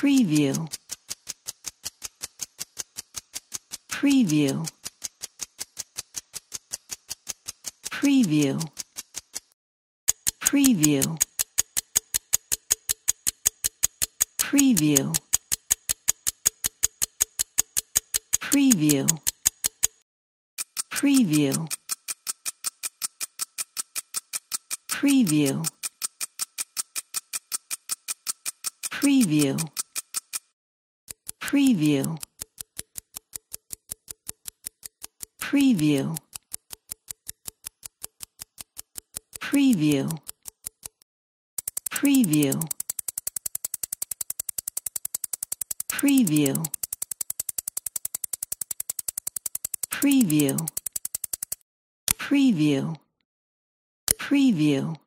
preview, preview, preview, preview, preview, preview, preview, preview, preview, preview, preview, preview, preview, preview, preview, preview, preview,